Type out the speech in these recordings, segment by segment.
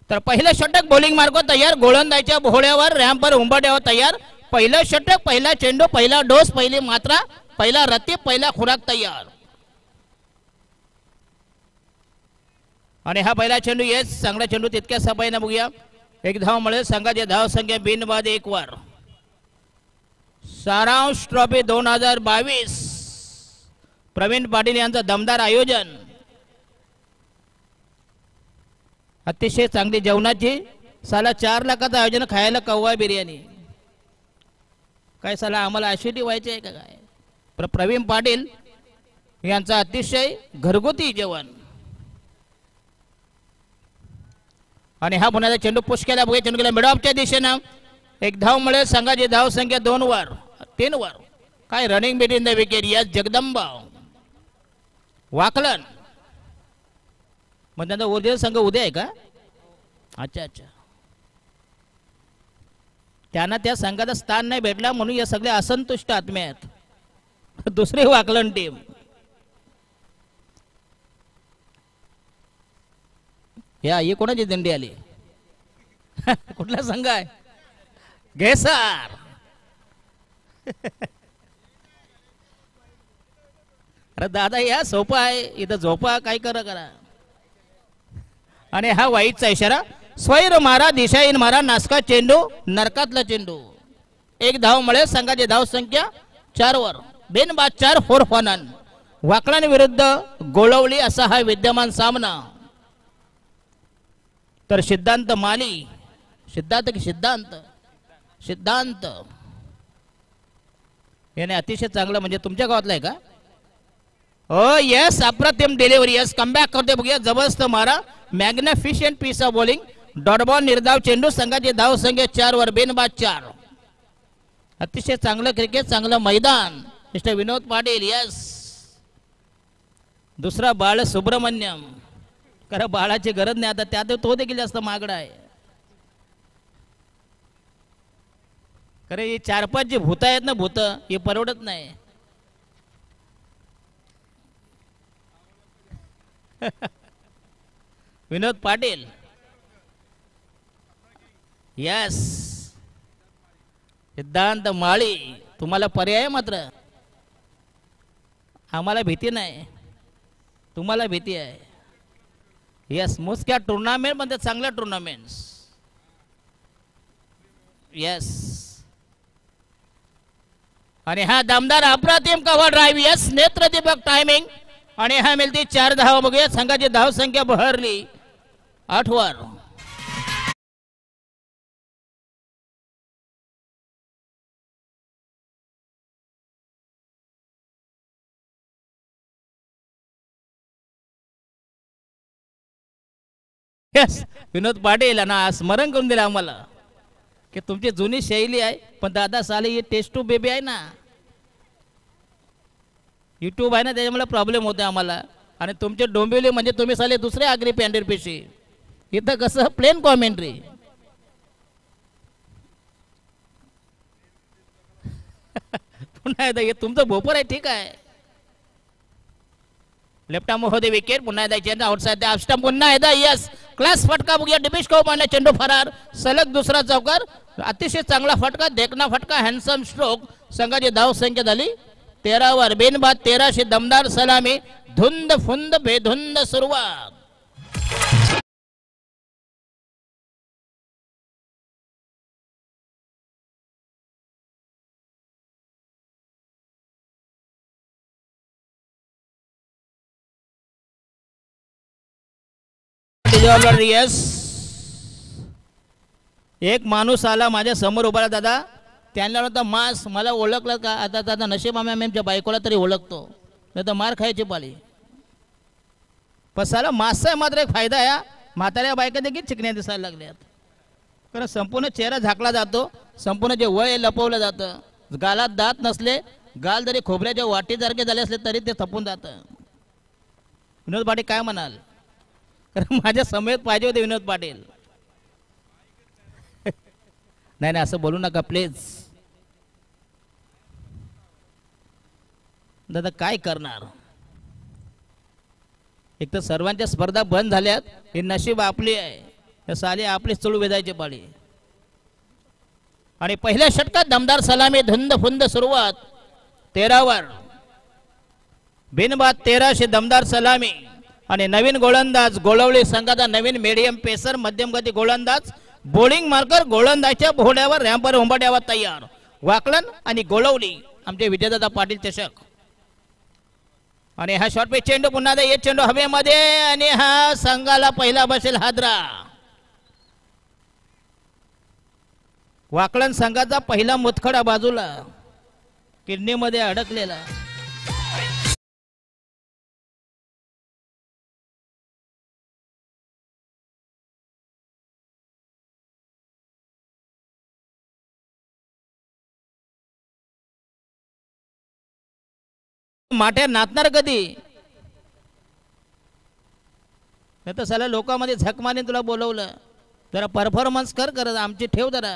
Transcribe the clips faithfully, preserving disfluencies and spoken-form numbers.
तर पहिलं षटक बॉलिंग मार्ग तयार, गोलंदाजीच्या भोळ्यावर रॅम्पवर उंबरठ्यावर तयार. पहिलं षटक, पहिला चेंडू, पहिला डोस, पहिली मात्रा, पहिला रती, पहिला खुराक तयार. आणि हा पहिला चेंडू येस चांगला चेंडू तितक्या सफाईने बघूया. एक धाव मिळेल संघाची धाव संख्या बिनबाद एक वर. सारांश ट्रॉफी दोन हजार बावीस प्रवीण पाटील यांचं दमदार आयोजन. अतिशय चांगली जेवणाची साला चार लाखाचं आयोजन, खायला कव्वा बिर्याणी. काय साला आम्हाला ॲसिडिटी व्हायची आहे का काय? प्र प्रवीण पाटील यांचं अतिशय घरगुती जेवण. आणि हा पुन्हा चेंडू पुश केला बघूया. चेंडू केला मिडऑफच्या दिशेनं. एक धाव मिळेल संघाची धाव संख्या दोन वर तीन वर. काय running between the wicket. Yes Jagdamba Wakalan. मग त्यांचा ओरिजिनल संघ उद्या आहे का? अच्छा अच्छा. त्यांना त्या संघाचं स्थान नाही भेटला म्हणून या सगळे असंतुष्ट आत्मे आहेत. दुसरी वाकलन टीम. या ही कोणाची दिंडी आली? कुठला संघ आहे? घेसार. अरे दादा या सोपा आहे इथं झोपा काय करा करा. आणि हा वाईटचा इशारा. स्वैर मारा दिशाहीन मारा नासका चेंडू नरकातला चेंडू. एक धाव मिळेल संघाची धाव संख्या चार वर. बिनबाद चार फोर फॉनन. वाकलन विरुद्ध गोळवली असा हा विद्यमान सामना. तर सिद्धांत माली सिद्धांत की सिद्धांत सिद्धांत याने अतिशय चांगलं म्हणजे तुमच्या गावातला आहे का? हो यस अप्रतिम डिलिव्हरी. यस कमबॅक करते बघूया. जबरदस्त मारा magnificent piece of bowling. Dot ball निर्धाव चेंडू संघाची धाव संख्या चार वर बिनबाद चार. अतिशय चांगलं क्रिकेट चांगलं मैदान मिस्टर विनोद पाटील. यस दुसरा बाळ सुब्रमण्यम. कारण बाळाची गरज नाही आता त्यात तो देखील जास्त मागडा आहे. खरे ही चार पाच जी भूत आहेत ना भूत हे परवडत नाही. विनोद पाटील. यस सिद्धांत माळी. तुम्हाला पर्याय मात्र आम्हाला भीती नाही तुम्हाला भीती आहे. यस मोजक्या टुर्नामेंट मध्ये चांगल्या टुर्नामेंट्स. यस आणि हा दमदार अप्रतिम कव्हर ड्राईव्ह. यस नेत्रदीपक टायमिंग. आणि हा मिळते चार धावा बघूया. संघाची धाव संख्या बहरली आठ वर. यस विनोद पाटील यांना स्मरण करून दिलं आम्हाला की तुमची जुनी शैली आहे पण दादा साले ही टेस्ट टू बेबी आहे ना यूट्यूब आहे ना त्याच्यामुळे प्रॉब्लेम होते आम्हाला. आणि तुमचे डोंबिवली म्हणजे तुम्ही साले दुसरे आगरी पॅन्डेर पेशी. इथं कसं प्लेन कॉमेंट्री. पुन्हा एकदा हे तुमचं भोपर आहे ठीक आहे. Left arm over the wicket. पुन्हा एकदा चेंडू आउटसाइड ऑफ स्टंप. पुन्हा एकदा यस क्लास फटका बघूया. डिमिश कौमानला चेंडू फरार. सलग दुसरा चौकार. अतिशय चांगला फटका देखना फटका हँडसम स्ट्रोक. संघाची धाव संख्या झाली तेरा वर बिनबाद तेराशे. दमदार सलामी धुंद फुंद बेधुंद सुरुवात. यस एक माणूस आला माझ्या समोर उभा दादा. त्यांना होता मास मला ओळखलं का? आता आता नशीब आम्ही आमच्या बायकोला तरी ओळखतो नाही तर मार खायची पाळी. पसाला मासचा मात्र एक फायदा आहे. म्हाताऱ्या बायका देखील चिकण्या दिसायला लागल्यात. कारण संपूर्ण चेहरा झाकला जातो. संपूर्ण जे वय लपवलं जातं. गालात दात नसले गाल जरी खोबऱ्याच्या वाटीसारखे झाले असले तरी ते थपून जातं. विनोद पाटील काय म्हणाल? कारण माझ्या समेत पाहिजे होते विनोद पाटील. नाही नाही असं बोलू नका प्लीज. दादा काय करणार? एक तर सर्वांच्या स्पर्धा बंद झाल्यात. हे नशीब आपली आहे. हे साली आपली चळू वेधायची पाळी. आणि पहिल्या षटकात दमदार सलामी, धुंद फुंद सुरुवात. तेरावर बिनबाद तेराशे दमदार सलामी. आणि नवीन गोलंदाज गोळवली संघाचा नवीन मीडियम पेसर मध्यम गती गोलंदाज बॉलिंग मार्कर गोलंदाजच्या बोहड्यावर रॅम्पर उंबड्यावर तयार. वाकलन आणि गोळवली आमचे विजयदादा पाटील चषक. आणि हा शॉर्ट पिच चेंडू पुन्हा दे, चेंडू हवेमध्ये आणि हा संघाला पहिला बसेल हादरा. वाकलन संघाचा पहिला मुतखडा बाजूला, किडनीमध्ये अडकलेला. माठ्या नाचणार कधी? नाही तर साला लोकांमध्ये झक मारून तुला बोलवलं, जरा परफॉर्मन्स कर कर आमची ठेव जरा.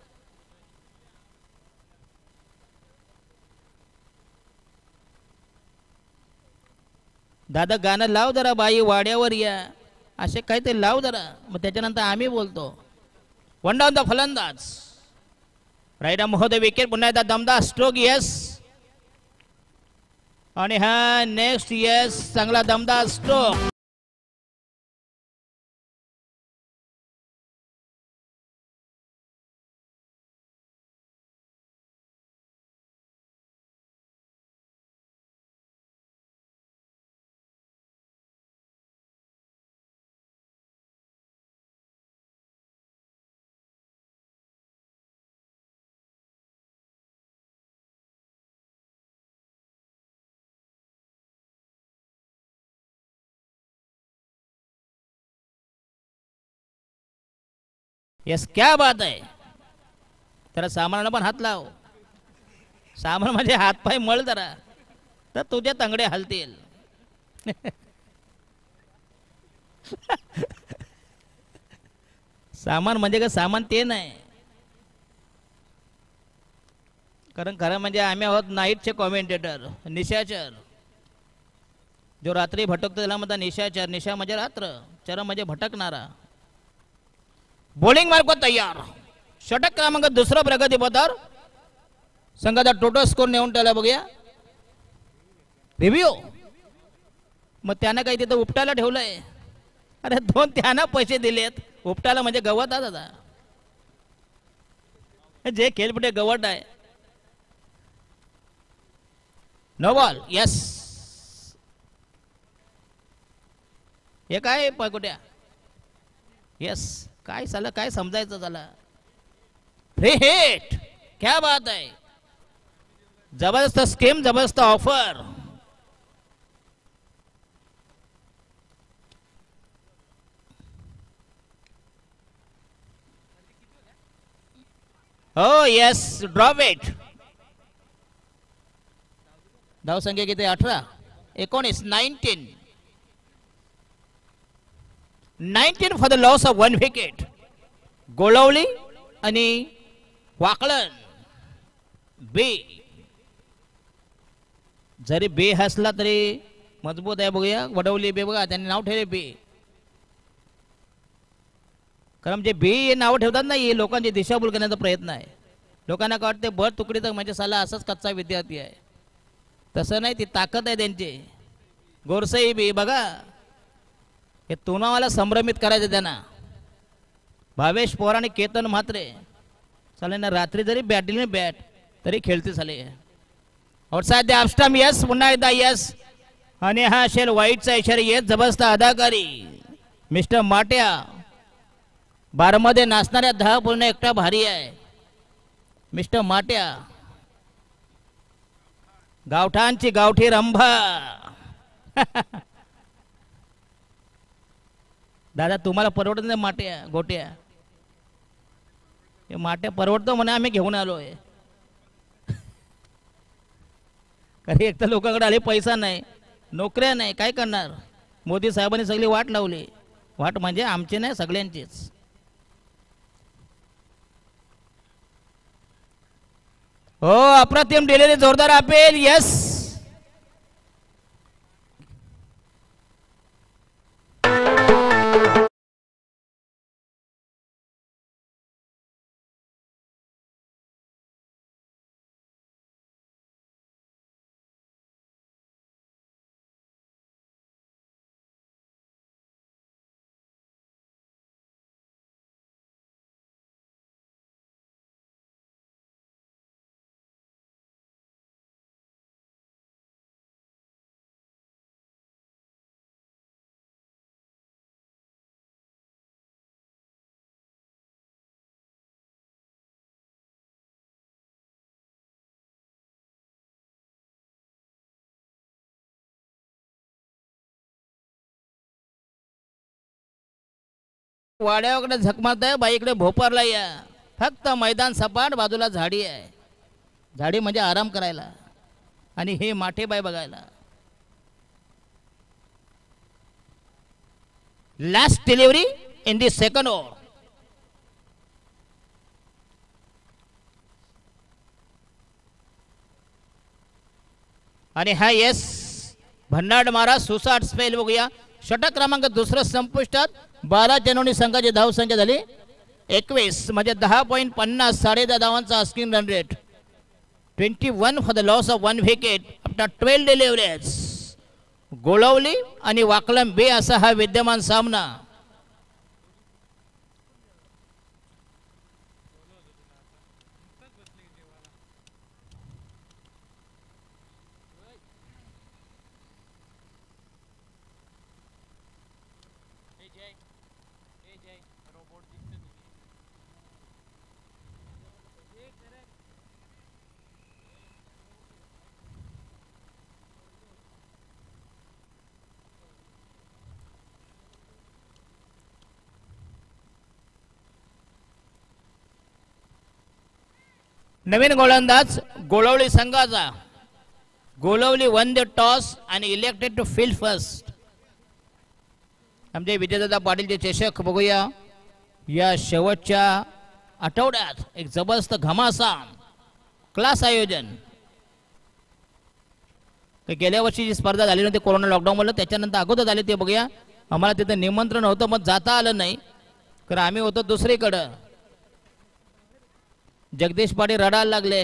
दादा गाणं लाव जरा, बाई वाड्यावर या, असे काहीतरी लाव जरा, मग त्याच्यानंतर आम्ही बोलतो. वन डाऊन द फलंदाज. राईडा महोदय विकेट. पुन्हा एकदा दमदार स्ट्रोक. यस. आणि हा नेक्स्ट. यस. चांगला दमदार स्ट्रोक. यस. क्या बात आहे. त्याला सामानाला पण हात लाव. सामान म्हणजे हातपाय मळ जरा, तर तुझे तंगडे हलतील. सामान म्हणजे का सामान ते नाही, कारण खरं म्हणजे आम्ही आहोत नाईटचे कॉमेंटेटर, निशाचर. जो रात्री भटकतो त्याला म्हणतात निशाचर. निशा म्हणजे रात्र, चर म्हणजे भटकणारा. बॉलिंग मार्क तयार. षटक क्रमांक दुसरा प्रगती पथार. संघाचा टोटल स्कोर नेऊन त्याला बघूया. रिव्ह्यू. मग त्यानं काही तिथं उपटायला ठेवलंय. अरे दोन त्यानं पैसे दिलेत. उपटायला म्हणजे गवत आहे दादा, जे खेळपटे गवत आहे. No ball. यस. हे काय पकुट्या. यस. काय साला काय समजायचं झाला. Free hit. क्या बात आहे. जबरदस्त स्कीम, जबरदस्त ऑफर. हो यस. Drop it. धावसंख्या किती? अठरा. एकोणीस. Nineteen. Nineteen for the loss of one wicket. Golvali आणि वाकलन. बे जरी बे हसला तरी मजबूत आहे. बघूया वडवली बे. बघा त्यांनी नाव ठेवले बे. कारण जे बे हे नाव ठेवतात ना, हे लोकांची दिशाभूल करण्याचा प्रयत्न आहे. लोकांना काय वाटते भर तुकडी तर म्हणजे साला असाच कच्चा विद्यार्थी आहे. तसं नाही, ती ताकद आहे त्यांची. गोरसाई बी बघा, हे तुनावाला संभ्रमित करायचं त्यांना. भावेश पोर आणि केतन म्हात्रे चालेल ना, रात्री जरी बॅटिंग बॅट तरी खेळते झाले. Outside the off. यस. पुन्हा एकदा यस. आणि हा शेल वाईटचा इशारा. येस. जबरदस्त अदाकारी. मिस्टर माट्या. बारमध्ये नाचणाऱ्या दहा पूर्ण एकटा भारी आहे मिस्टर माट्या. गावठांची गावठी रंभा. दादा तुम्हाला परवडत नाही माट्या गोट्या. हे माट्या परवडतो म्हणे, आम्ही घेऊन आलोय. कारण एक तर लोकांकडे आले पैसा नाही, नोकऱ्या नाही, काय करणार. मोदी साहेबांनी सगळी वाट लावली. वाट म्हणजे आमची नाही, सगळ्यांचीच. हो अप्रतिम डिलिव्हरी, जोरदार अपेल. यस. वाड्याकडे झक मारताय, बाईकडे भोपारला या. फक्त मैदान सपाट, बाजूला झाडी आहे. झाडी म्हणजे आराम करायला आणि हे माठेबाई बघायला. Last delivery in the second over. आणि हा येस भन्नाड मारा सुसाट स्पेल बघूया. षटक क्रमांक दुसरं संपुष्टात. बारा चेंडूंनी संघाची धाव संख्या झाली एकवीस, म्हणजे दहा पॉईंट पन्नास, साडे दहा धावांचा asking run rate. Twenty one for the loss of one wicket after twelve deliveries. Golvali आणि वाकलम बे असा हा विद्यमान सामना. नवीन गोलंदाज गोळवली संघाचा. Golvali won the toss and elected to field first. आमचे विजयदादा पाटीलचे चषक बघूया. या शेवटच्या आठवड्यात एक जबरदस्त घमासान क्लास आयोजन. गेल्या वर्षी जी स्पर्धा झाली नव्हती कोरोना लॉकडाऊन मुळे, त्याच्यानंतर अगोदर झाली ते बघूया. आम्हाला तिथं निमंत्रण होतं, मग जाता आलं नाही कारण आम्ही होतो दुसरीकडं. जगदीश पाटील रडायला लागले.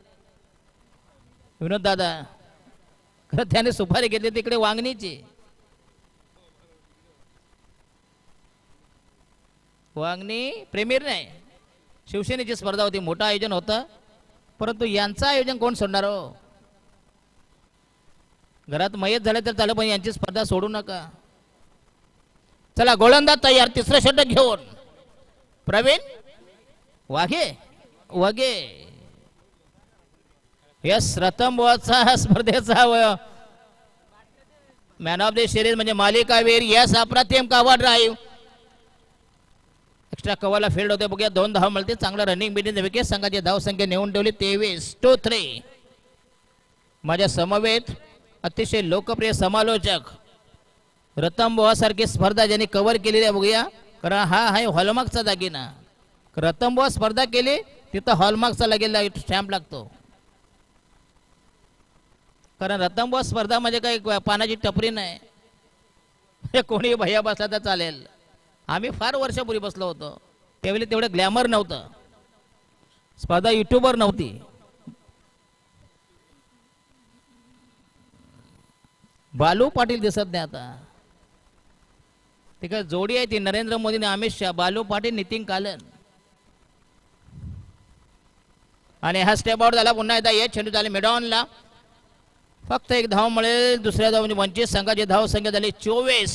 विनोद दादा खरं त्याने सुपारी घेतली तिकडे वांगणीची. वांगणी प्रेमीर नाही, शिवसेनेची स्पर्धा होती, मोठं आयोजन होतं, परंतु यांचं आयोजन कोण सोडणार हो. घरात मयत झाले तर चालेल, पण यांची स्पर्धा सोडू नका. चला गोलंदाज तयार, तिसरं षटक घेऊन प्रवीण वाघे वगे. यस रतनबुवाचा स्पर्धेचा मॅन ऑफ द सिरीज म्हणजे मालिकावीर. यस अप्रतिम कव्हर ड्राईव्ह. एक्स्ट्रा कव्हरला फील्ड होते बघूया. दोन धाव मिळते. चांगला रनिंग बिनिंग विकेट. संघाची धाव संख्या नेऊन ठेवली तेवीस टू थ्री. माझ्या समवेत अतिशय लोकप्रिय समालोचक रतनबुवा सारखी स्पर्धा ज्यांनी कव्हर केलेली आहे बघूया. कारण हा आहे हॉलमार्कचा दागिना. रतनबुवा स्पर्धा केली तिथं हॉलमार्कचा लागेल स्टॅम्प लागतो. कारण रतनबुवा स्पर्धा म्हणजे काही पानाची टपरी नाही. हे कोणी भैया बसला तर चालेल. आम्ही फार वर्षापूर्वी बसलो होतो, त्यावेळी तेवढं ग्लॅमर नव्हतं, स्पर्धा युट्यूबवर नव्हती. बालू पाटील दिसत नाही आता. तिकडे जोडी आहे ती नरेंद्र मोदी आणि अमित शहा. बालू पाटील नितीन कालन. आणि हा स्टेप आउट झाला. पुन्हा एकदा एक चेंडू झाले मिडॉनला. फक्त एक धाव मिळेल. दुसऱ्या धाव म्हणजे वंचित संघाची धाव संख्या झाली चोवीस.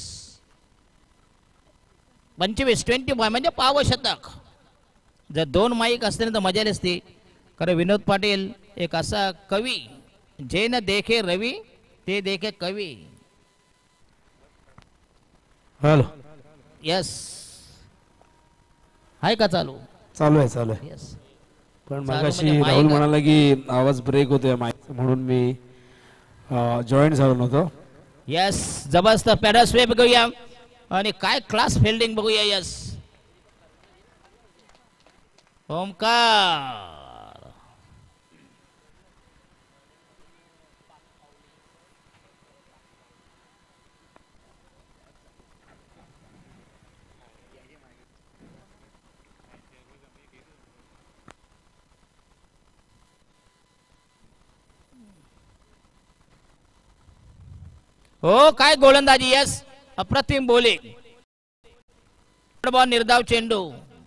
पंचवीस ट्वेंटी फाय म्हणजे पाव शतक. जर दोन माईक असते ना तर मजा आली असती. कारण विनोद पाटील एक असा कवी, जे न देखे रवी ते देखे कवी. हॅलो. यस आहे का चालू? चालू आहे चालू आहे. यस. पण मगाशी राहुल म्हणाला की आवाज ब्रेक होतोय माईक, म्हणून मी जॉईन झालो नव्हतो. यस जबरदस्त पॅडल स्वेप बघूया आणि काय क्लास फिल्डिंग बघूया. यस ओमकार. हो काय गोलंदाजी. यस अप्रतिम बॉलिंग. बॉल निर्धाव चेंडू.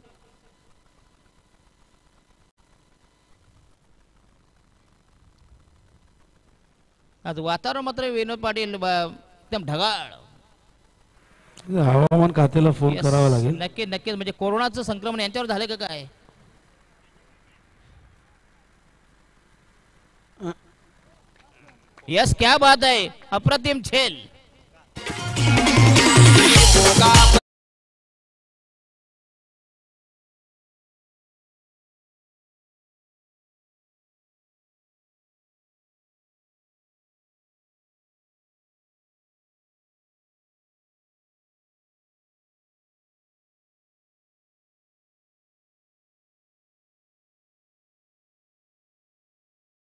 आज वातावरण मात्र विनोद पाटील एकदम ढगाळ. हवामान खात्याला फोन करावा लागेल. नक्की नक्कीच. म्हणजे कोरोनाचं संक्रमण यांच्यावर झालं का काय? यस क्या बात है. अप्रतिम खेल.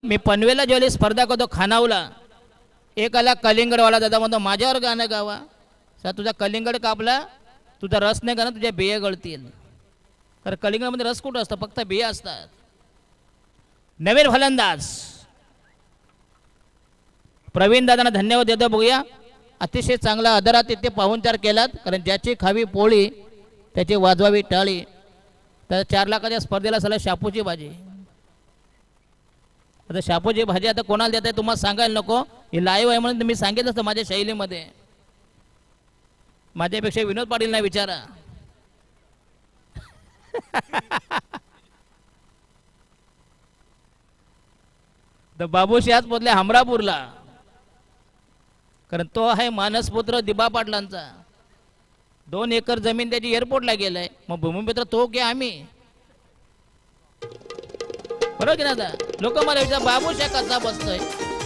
मी पनवेलला ज्यावेळी स्पर्धा करतो खानावला, एक आला कलिंगडवाला दादा म्हणतो माझ्यावर गाणं गावा. सा तुझा कलिंगड कापला, तुझा रस नाही का ना, तुझ्या बिया गळतील. तर कलिंगडमध्ये रस कुठं असतं, फक्त बिया असतात. नवीन फलंदाज प्रवीण दादांना धन्यवाद देतो. बघूया, अतिशय चांगला आदरात इथे पाहुणचार केलात, कारण ज्याची खावी पोळी त्याची वाजवावी टाळी. तर चार लाखाच्या स्पर्धेला सला शापूची भाजी. आता शापूची भाजी आता कोणाला देत आहे तुम्हाला सांगायला नको, ही लाईव्ह आहे म्हणून मी सांगितलं असतं माझ्या शैलीमध्ये. माझ्यापेक्षा विनोद पाटील नाही विचारा. तर बाबूशी आज पोचले हमरापूरला, कारण तो आहे मानसपुत्र दिबा पाटलांचा. दोन एकर जमीन त्याची एअरपोर्टला गेलाय. मग भूमिपुत्र तो की आम्ही, बरोबर की ना. आता लोक मला विचार बाबूशा कसा बसतोय.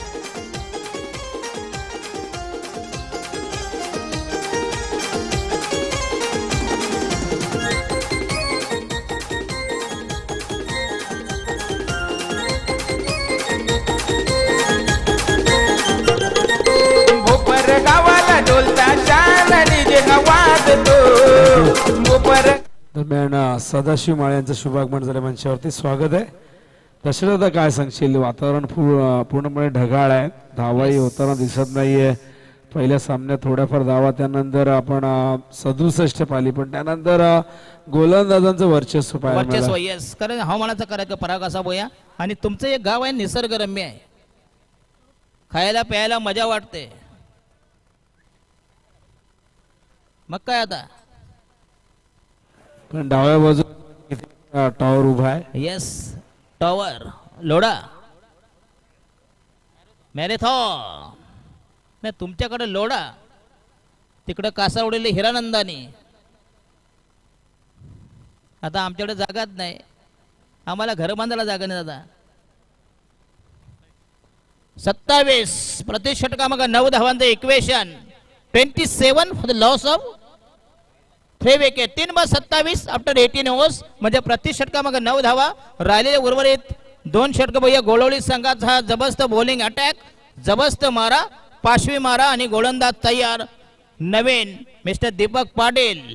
दरम्यान सदाशिव माळे यांचं शुभागमन झालं, मंचावरती स्वागत आहे. दशरथ काय सांगशील, वातावरण पूर्णपणे ढगाळ आहे, धावाही होताना दिसत नाहीये. पहिल्या सामन्यात थोड्याफार धावा, त्यानंतर आपण सदुसष्ट पाली, पण त्यानंतर गोलंदाजांचं वर्चस्व पाहायला वर्चस्व येस, कारण हवामानाचा करायचा पराग असा बोया. आणि तुमचं एक गाव आहे निसर्गरम्य आहे, खायला प्यायला मजा वाटते. मग काय आता, पण डाव्या बाजू टॉवर उभा आहे. Yes, tower Lodha marathon. नाही तुमच्याकडे लोढा, तिकडं कासावडीले हिरानंदानी. आता आमच्याकडे जागाच नाही, आम्हाला घर बांधायला जागा नाही दादा. सत्तावीस प्रति षटका मग नऊ धावांचं equation. Twenty seven for the loss of three wicket. तीन बाद सत्तावीस आफ्टर एटीन ओव्हर्स, म्हणजे प्रति षटका मग नऊ धावा. राहिलेले उर्वरित दोन षटक भैया गोळवली संघाचा जबरदस्त बॉलिंग अटॅक, जबरदस्त मारा, पाशवी मारा आणि गोलंदाज तयार. नवीन मिस्टर दीपक पाटील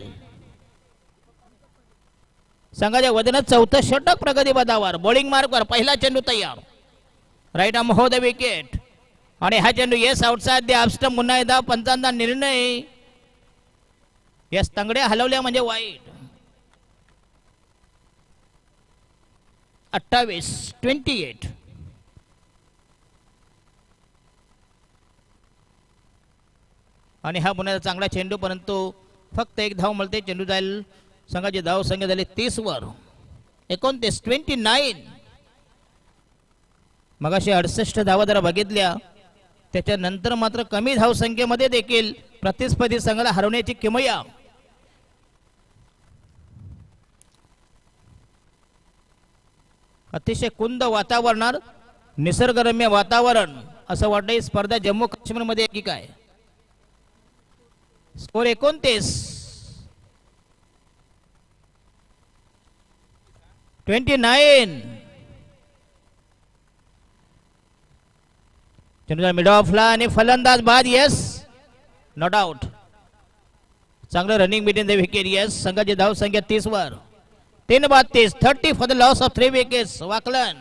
संघाच्या वजनात चौथं षटक प्रगती पदावर. बॉलिंग मार्कवर पहिला चेंडू तयार, right arm over the wicket. आणि हा चेंडू येस आउटसाइड द ऑफ पुन्हा एकदा पंचांचा निर्णय. यस, तंगड्या हलवल्या म्हणजे वाईट. अठ्ठावीस ट्वेंटी एट. आणि हा पुन्हा चांगला चेंडू, परंतु फक्त एक धाव मिळते. चेंडू जाईल, संघाची धाव संख्या झाली तीस वर. एकोणतीस ट्वेंटी नाईन. मगाशी अडसष्ट धावा जरा बघितल्या, त्याच्यानंतर मात्र कमी धावसंख्येमध्ये देखील प्रतिस्पर्धी संघाला हरवण्याची किमया. अतिशय कुंद वातावरणात, निसर्गरम्य वातावरण असं वाटतं. स्पर्धा जम्मू काश्मीर मध्ये की काय. स्कोर एकोणतीस ट्वेंटी नाईन. मिड ऑफला आणि फलंदाज बाद. येस, नो डाऊट, चांगलं running between the wicket. Yes, संघाची धाव संख्या तीस वर. तीन बाद तीस, thirty for the loss of three wickets. Wakalan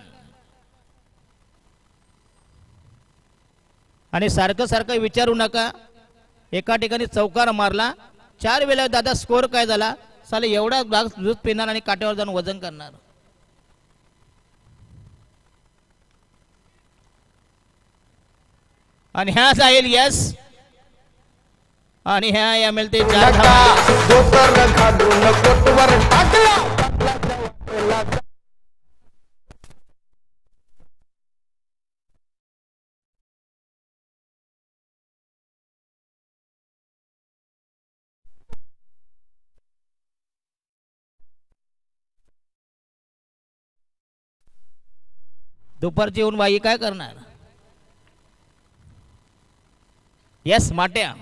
आणि सारखं सारखं विचारू नका, एका ठिकाणी चौकार मारला, चार वेळा दादा स्कोर काय झाला, साले एवढा ग्लास दूध पिणार आणि काट्यावर जाऊन वजन करणार. आणि ह्या जाईल. यस, आणि ह्या या मिळते चार दुपारची येऊन बाई काय करणार. यस, माट्या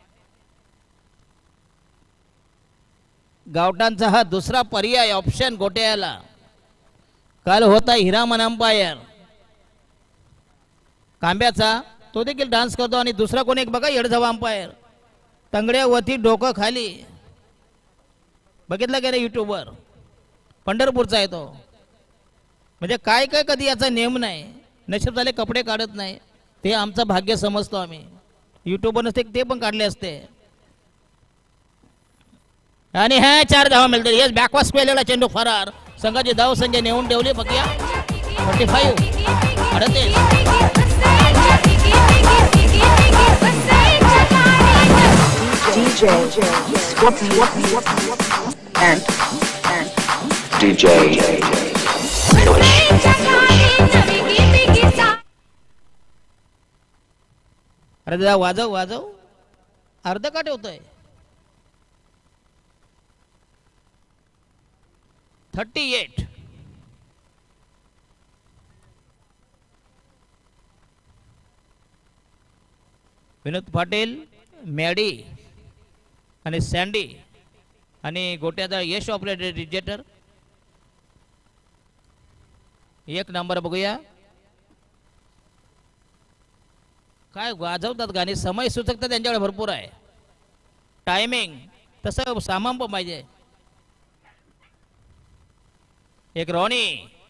गावठांचा हा दुसरा पर्याय ऑप्शन गोट्याला. काल होता हिरामन अंपायर, कांब्याचा तो देखील डान्स करतो आणि दुसरा कोणी एक बघा येडझावा अंपायर तंगड्यावरती डोकं खाली बघितलं गेलं युट्यूबवर पंढरपूरचा आहे तो म्हणजे काय काय कधी याचा नियम नाही नशीब झाले कपडे काढत नाही ते आमचं भाग्य समजतो आम्ही युट्यूबवर नसते ते पण काढले असते आणि ह्या चार धावा मिळतात येस बॅकवास केलेला चेंडू फरार संघाची धाव संख्या नेऊन ठेवली बघूया फोर्टी फाईव्ह अडतीस D J and D J Push. अरे दादा वाजव वाजव अर्ध का ठेवतोय thirty eight Vinod Patil Maddy आणि सँडी आणि गोट्याचा यश ऑपरेटर रिजेटर एक नंबर बघूया काय वाजवतात गाणी समय सूचकता त्यांच्याकडे भरपूर आहे टायमिंग तसं सामान पण पाहिजे एक रॉनी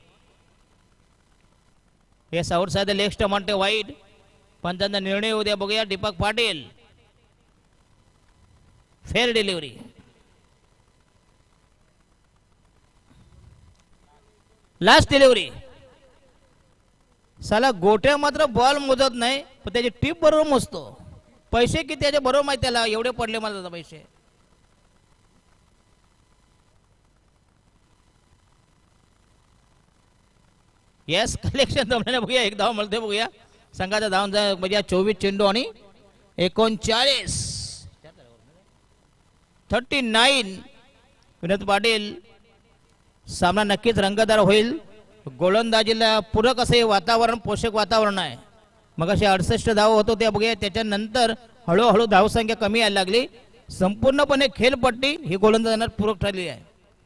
हे साऊथ साईड लेग म्हणते वाईट पंचांचा निर्णय उद्या बघूया Deepak Patil fair delivery last delivery साला गोट्या मात्र बॉल मोजत नाही पण त्याची टीप बरोबर मोजतो पैसे किती त्याचे बरोबर माहिती त्याला एवढे पडले मला पैसे येस कलेक्शन जमण्याने बघूया एक धाव मिळते बघूया संघाचा धाव म्हणजे चोवीस चेंडू आणि एकोणचाळीस थर्टी नाईन विनोद पाटील सामना नक्कीच रंगतदार होईल गोलंदाजीला पूरक असे वातावरण पोषक वातावरण आहे मग असे अडसष्ट धाव होतो ते बघूया त्याच्यानंतर हळूहळू धावसंख्या कमी यायला लागली संपूर्णपणे खेळपट्टी ही गोलंदाजांना पूरक ठरली आहे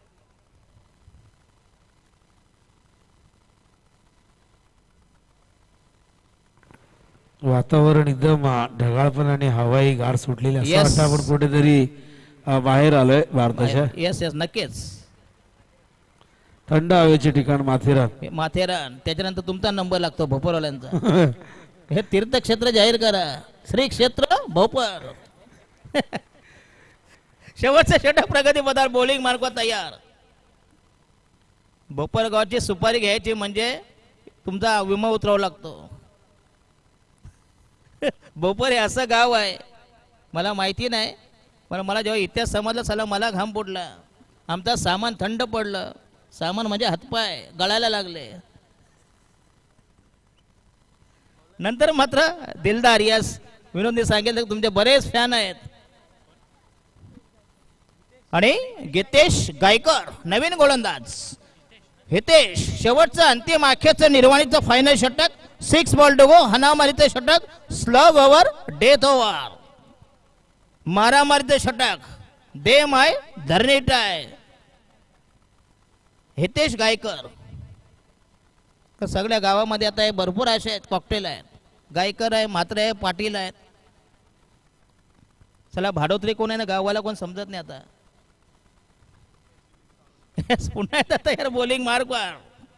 वातावरण एकदम ढगाळपण आणि हवाई गार सुटलेली असं Yes. वाटतं आपण कुठेतरी अ, बाहेर आलोय भारताच्या येस येस नक्कीच थंड हवेचे ठिकाण माथेरान माथेरान त्याच्यानंतर तुमचा नंबर लागतो भोपरवाल्यांचा हे तीर्थक्षेत्र जाहीर करा श्री क्षेत्र भोपर शेवटचा षटक प्रगती पदार बॉलिंग मार्ग तयार भोपर गावची सुपारी घ्यायची म्हणजे तुमचा विमा उतरावा लागतो भोपर हे असं गाव आहे मला माहिती नाही पण मला जेव्हा इतिहास समजला चला मला घाम फुटला आमचा सामान थंड पडलं सामान म्हणजे हातपाय गळायला लागले नंतर मात्र दिलदार यस विनोदने सांगितलं की तुमचे बरेच फॅन आहेत आणि गितेश गायकर नवीन गोलंदाज हितेश शेवटचं अंतिम आखेचं निर्वाणीचं फायनल षटक सिक्स बॉल टू गो हनामारीचं षटक स्लग ओव्हर डेथ ओव्हर मारामारीचं षटक दे माय धरणी टाय हितेश गायकर तर सगळ्या गावामध्ये आता हे भरपूर असे आहेत कॉकटेल आहेत गायकर आहे मात्र आहे पाटील आहेत चला भाडोत्री कोण आहे ना गावाला कोण समजत नाही आता Yes, पुन्हा एकदा तयार बॉलिंग मार्कवर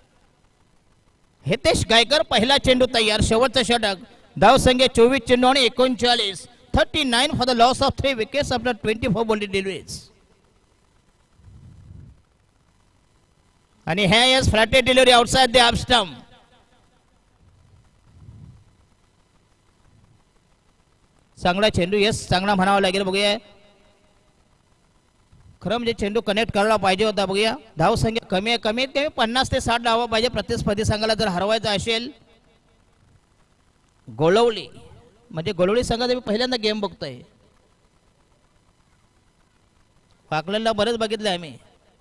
हितेश गायकर पहिला चेंडू तयार शेवटचा षटक धाव संख्या चोवीस चेंडू आणि एकोणचाळीस thirty nine for the loss of three wickets after twenty four ball deliveries आणि ह्या yes flighted delivery outside the off stump चांगला चेंडू यस चांगला म्हणावा लागेल बघूया खरं म्हणजे चेंडू कनेक्ट करायला पाहिजे होता बघूया धाव संख्या कमी आहे कमीत कमी पन्नास ते साठ धावा पाहिजे प्रतिस्पर्धी संघाला जर हरवायचं असेल गोळवली म्हणजे गोळवली संघाचा मी पहिल्यांदा गेम बघतोय पाकलेला बरेच बघितले आम्ही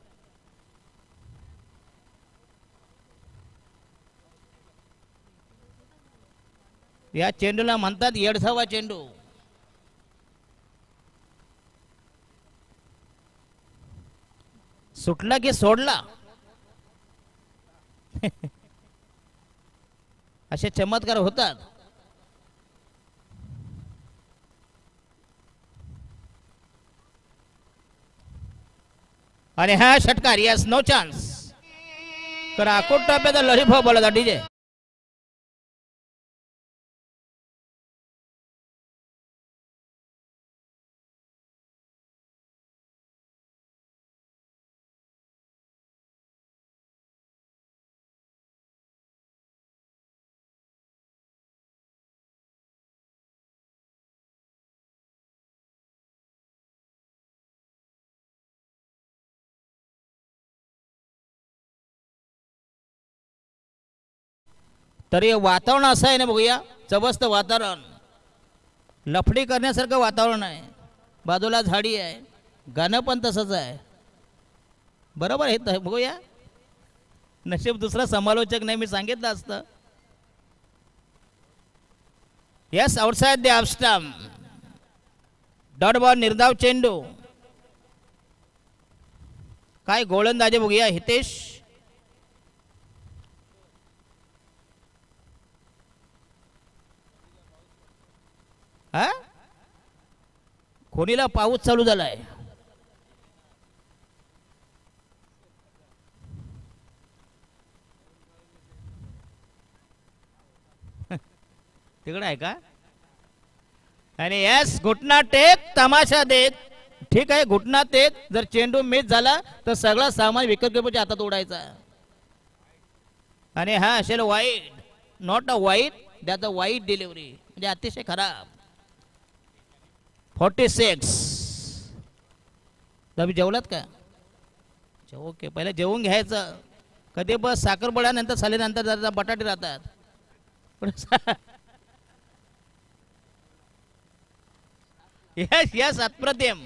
या चेंडूला म्हणतात येडसावा चेंडू सुटला की सोडला असे चमत्कार होतात आणि हा षटकार यस नो चान्स तर अकोट टप्प्याचा लढीभाव बोलायचा डीजे तरी वातावरण असं आहे ना बघूया जबरदस्त वातावरण लफडी करण्यासारखं वातावरण आहे बाजूला झाडी आहे गाणं पण तसंच आहे बरोबर आहे तर बघूया नशीब दुसरा समालोचक नाही मी सांगितलं असतं yes outside the off stump dot ball निर्धाव चेंडू काय गोलंदाजी बघूया हितेश हा खोनीला पाऊस चालू झालाय तिकडे आहे का आणि यस घुटना टेक तमाशा देत ठीक आहे घुटना टेक जर चेंडू मिस झाला तर सगळा सामान विकेट किपरच्या हातात उडायचा आणि हा असेल वाईट नॉट अ वाईट दॅट अ वाईट डिलिव्हरी म्हणजे अतिशय खराब फोर्टी सिक्स तुम्ही जेवलात का ओके पहिले जेवून घ्यायचं कधी बस साखरपुडा नंतर सालीनंतर जरा बटाटे राहतात यस यस अप्रतिम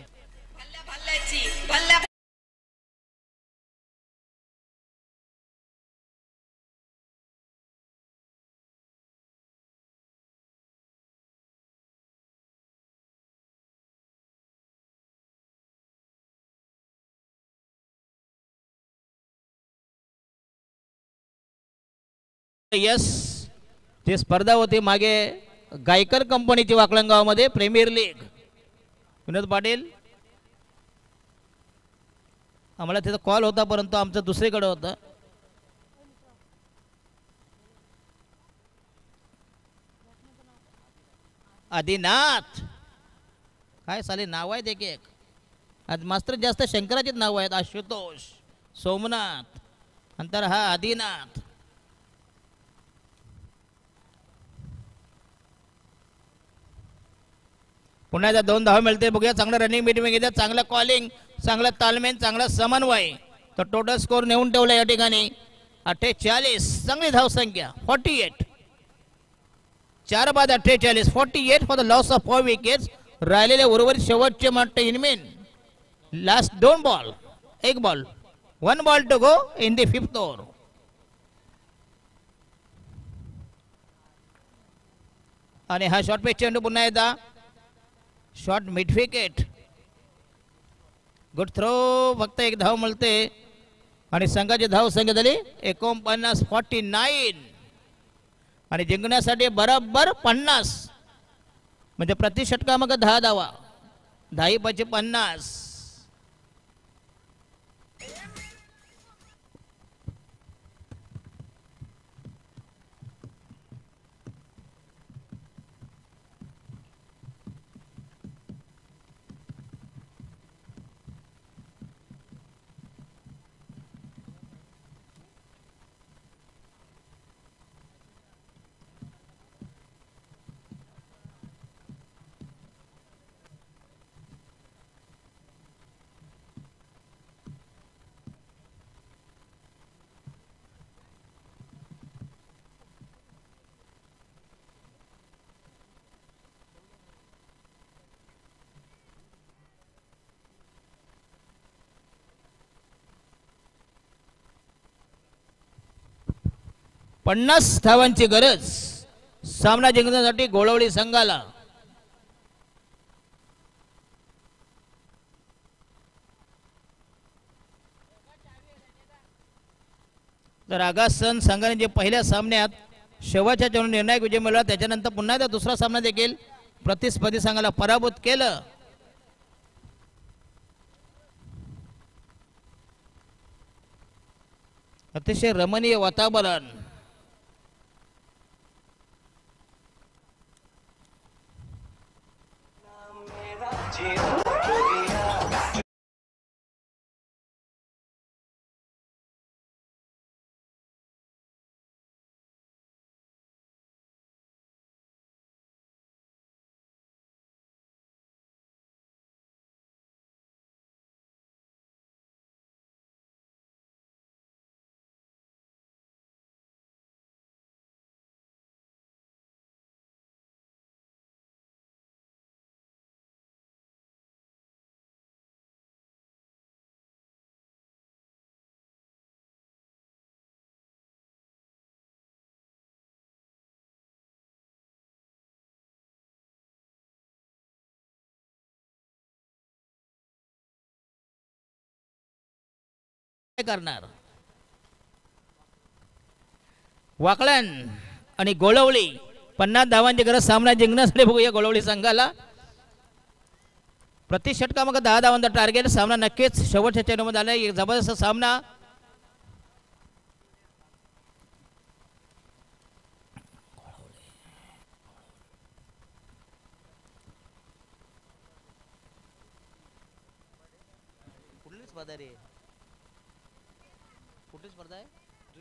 यस ती स्पर्धा होती मागे गायकर कंपनीची वाकळंगावमध्ये प्रीमियर लीग विनोद पाटील आम्हाला तिथं कॉल होता परंतु आमचं दुसरीकडे होतं आदिनाथ काय साले नाव आहेत एक एक आज मास्तर जास्त शंकराचीच नाव आहेत आशुतोष सोमनाथ नंतर हा आदिनाथ पुन्हा एकदा दोन धावा मिळते बघूया चांगलं रनिंग मीटिंग घेतात चांगलं कॉलिंग चांगलं तालमेन चांगला समन्वय तर टोटल स्कोर नेऊन ठेवला या ठिकाणी अठ्ठेचाळीस चांगली धावसंख्या फोर्टी एट चार बाद अठ्ठेचाळीस forty eight for the loss of four wickets राहिलेले उर्वरित शेवटचे म्हणते इनमेन लास्ट दोन बॉल एक ball one ball to go in the fifth over आणि हा शॉर्ट पेच चेंडू पुन्हा एकदा short mid wicket good throw फक्त एक धाव मिळते आणि संघाची धाव संख्या झाली एकोणपन्नास फॉर्टी नाईन आणि जिंकण्यासाठी बरोबर पन्नास म्हणजे प्रति षटकामागे दहा धावा दहा पाचशे पन्नास पन्नास धावांची गरज सामना जिंकण्यासाठी गोळवली संघाला तर आगासन संघाने जे पहिल्या सामन्यात शेवटच्या चेंडूने निर्णायक विजय मिळवला त्याच्यानंतर पुन्हा एकदा दुसरा सामना देखील प्रतिस्पर्धी संघाला पराभूत केलं अतिशय रमणीय वातावरण. काय करणार. वाकलन आणि गोळवली पन्नास धावांची गरज सामना जिंकण्यासाठी बघूया गोळवली संघाला. प्रति षटका मग दहा धावांचा टार्गेट. सामना नक्कीच शेवटच्या चेंडूमध्ये आला. एक जबरदस्त सामना. कुठली स्पर्धा रे. कुठली स्पर्धा आहे.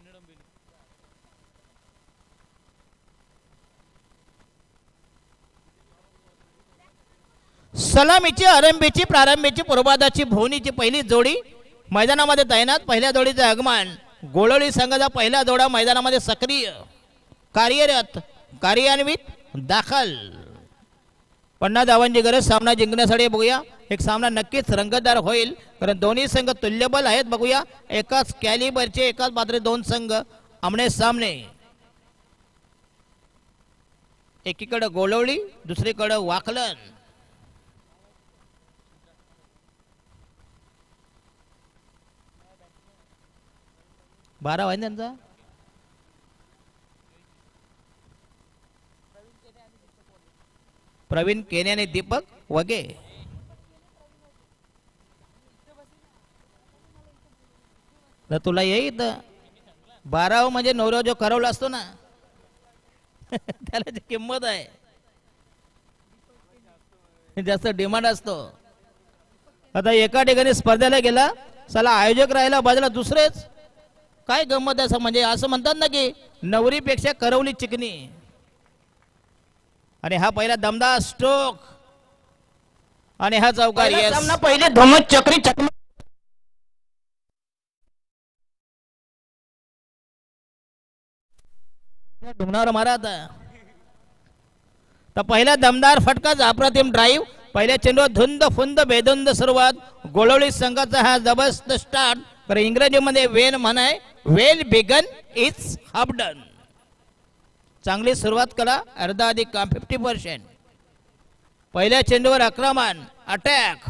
सलामीची आरंभीची प्रारंभीची पूर्वादाची भोवनीची पहिली जोडी मैदानामध्ये तैनात. पहिल्या जोडीचे आगमन. गोळवली संघाचा पहिला जोडा मैदानामध्ये सक्रिय कार्यरत कार्यान्वित दाखल. पन्नास धावांची गरज सामना जिंकण्यासाठी. बघूया एक सामना नक्कीच रंगतदार होईल कारण दोन्ही संघ तुल्यबल आहेत. बघूया एकाच कॅलिबरचे एकाच पात्रे दोन संघ आमने सामने. एकीकडे गोळवली दुसरीकडे वाकलन. बारा वाजले त्यांचा. प्रवीण केने आणि दीपक वगे. तर तुला येईल बाराव म्हणजे नवरा जो करवला असतो ना त्याला किंमत आहे. जास्त डिमांड असतो. आता एका ठिकाणी स्पर्धेला गेला चला आयोजक राहिला बाजूला दुसरेच. काय गंमत असं म्हणजे असं म्हणतात ना की नवरीपेक्षा करवली चिकनी. आणि हा पहिला दमदार स्ट्रोक आणि हा चौकार. सामना पहिले धुमत चक्री चकम ढुंगणावर मारा. तर पहिला दमदार फटका अप्रतिम ड्राईव्ह. पहिल्या चेंडूवर धुंद फुंद बेधुंद सुरुवात. गोळवली संघाचा हा जबरदस्त स्टार्ट. तर इंग्रजीमध्ये वेन म्हणाय well begun it's half done. चांगली सुरुवात करा. अर्धा अधिक काम फिफ्टी पर्सेंट. पहिल्या चेंडूवर आक्रमण अटॅक.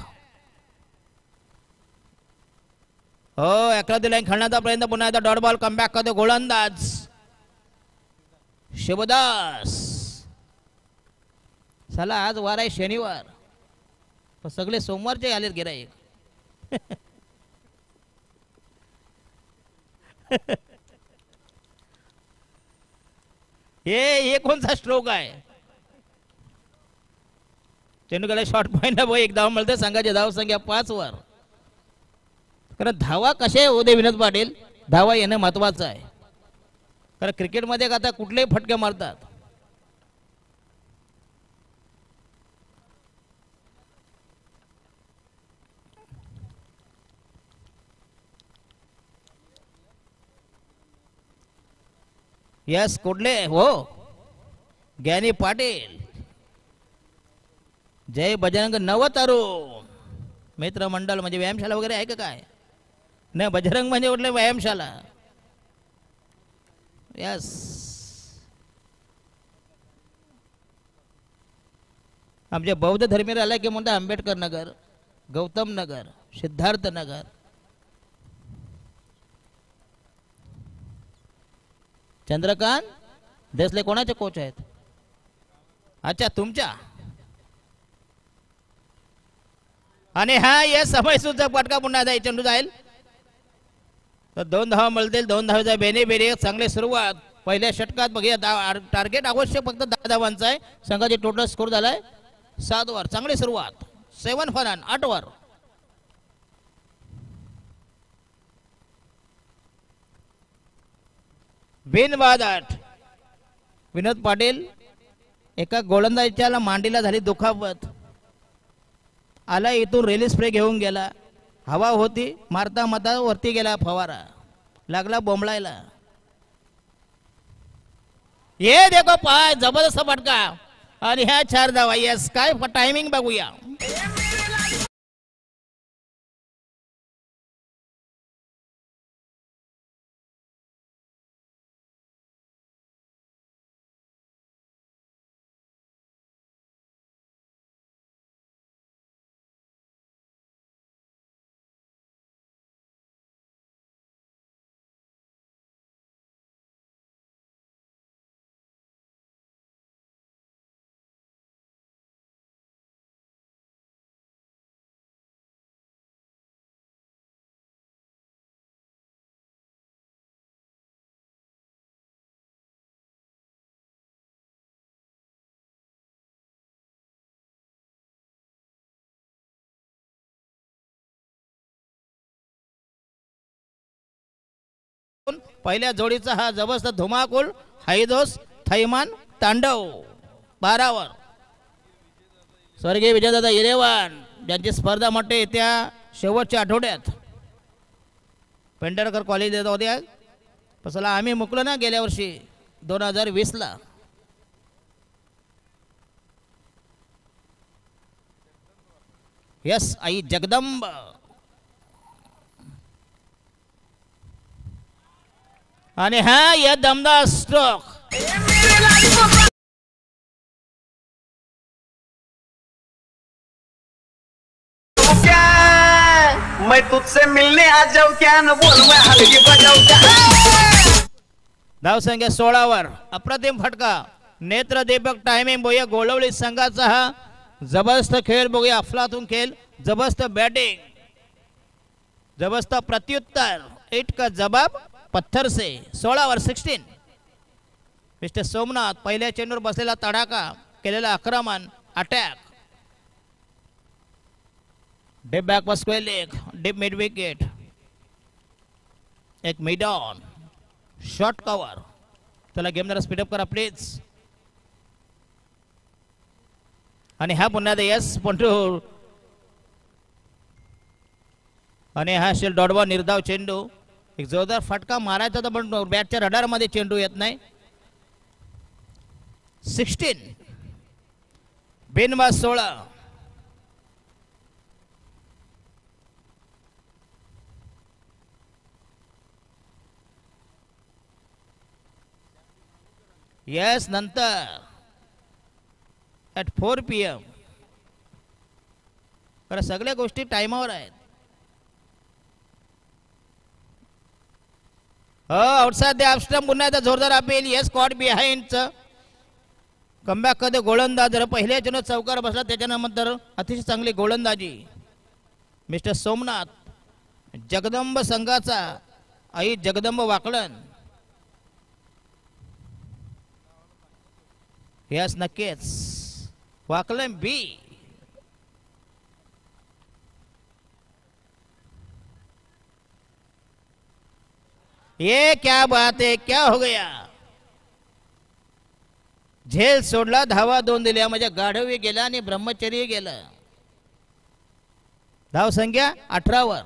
हो अकरा लाईन खेळण्याचा प्रयत्न. पुन्हा एकदा डॉट बॉल कमबॅक करतो गोलंदाज शिवदास. चला आज वार आहे शनिवार पण सगळे सोमवारचे आलेत गिराईक. हे हे कोणता स्ट्रोक आहे. चेंडूकडे शॉर्ट पॉइंट एक धाव मिळते. संघाची धाव संख्या पाच वर. कारण धावा कसे उदय विनोद पाटील धावा येणं महत्वाचं आहे. कारण क्रिकेटमध्ये आता कुठलेही फटके मारतात. यस कुठले हो ज्ञानी पाटील. जय बजरंग नव तरुण मित्र मंडळ म्हणजे व्यायामशाला वगैरे आहे का काय. नाही बजरंग म्हणजे कुठले व्यायामशाला. यस आमचे बौद्ध धर्मीय आला की म्हणतात आंबेडकर नगर गौतम नगर सिद्धार्थ नगर. चंद्रकांत देसले कोणाचे कोच आहेत. अच्छा तुमच्या. आणि हा या समय सूचक फटका पुन्हा चेंडू जाईल. तर दोन धावा मिळतील. दोन धावेचा बेने बेने चांगली सुरुवात पहिल्या षटकात. बघूया टार्गेट आवश्यक फक्त दहा धावांचा आहे. संघाची टोटल स्कोर झालाय सात वर. चांगली सुरुवात. सेवन फॉरन आठ वर. बिनबाद आठ. विनोद पाटील एका गोलंदाजाच्या मांडीला झाली दुखापत. आला इथून रेली स्प्रे घेऊन गेला. हवा होती मारता मारता वरती गेला फवारा. लागला बोंबळायला. ये देखो पाय जबरदस्त फटका आणि ह्या चार धावा. यस काय टायमिंग बघूया. पहिल्या जोडीचा हा जबरदस्त धुमाकूळ. हायदोस थैमान तांडव बारावर. स्वर्गीय विजयदादा इरेवान ज्यांची स्पर्धा म्हटते येत्या शेवटच्या आठवड्यात पेंढारकर कॉलेज देत होत्या. पसला आम्ही मुकलो ना गेल्या वर्षी दोन हजार वीस ला. यस आई जगदंब. आणि हा या दमदार स्ट्रोक. मैं तुझसे मिलने आ जाऊं क्या न बोल मैं हलकी बजाऊं क्या. धावसंख्या सोळावर. अप्रतिम फटका. नेत्रदीपक टायमिंग बघूया. गोळवली संघाचा हा जबरदस्त खेळ बघूया. अफलातून खेळ. जबरदस्त बॅटिंग. जबरदस्त प्रत्युत्तर. इट का जवाब पत्थर से. सोळावर सिक्स्टीन. मिस्टर सोमनाथ पहिल्या चेंडूवर बसलेला तडाखा केलेला आक्रमण attack. Deep backward square leg. Deep mid wicket. एक मिड ऑन. Short cover. चला गेम जरा स्पीडअप करा प्लीज. आणि हा पुन्हा यस पंटूर. आणि हा शेल डॉडवा निर्धाव चेंडू. एक जोरदार फटका मारायचा तर पण बॅटच्या रडार मध्ये चेंडू येत नाही. सिक्स्टीन. बिनबाद सोळा. यस नंतर ॲट फोर पी एम. कारण सगळ्या गोष्टी टाइमावर आहेत. हो आउटसाइड द ऑफ पुन्हा एकदा जोरदार अपील. येस कॉट बिहाइंडचं कमबॅक कधी गोलंदाज जर पहिल्या चेंडूत चौकार बसला त्याच्यानंतर अतिशय चांगली गोलंदाजी. मिस्टर सोमनाथ जगदंब संघाचा आई जगदंब वाकलन. यस नक्कीच वाकलन बी. ये क्या बात है. क्या हो गया. झेल सोडला. धावा दोन दिल्या म्हणजे गाढवी गेला आणि ब्रह्मचर्य गेलं. धाव संख्या अठरावर.